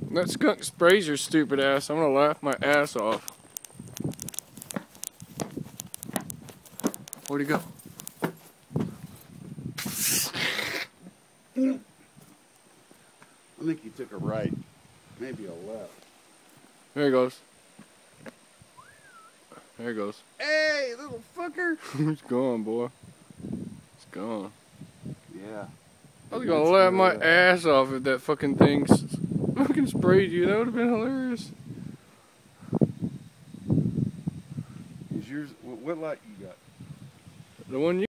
That skunk sprays your stupid ass. I'm gonna laugh my ass off. Where'd he go? I think he took a right, maybe a left. There he goes. There he goes. Hey, little fucker! He's gone, boy. He's gone. Yeah. I was gonna laugh my ass off if that fucking thing fucking sprayed you. That would have been hilarious. Is yours? What light you got? The one you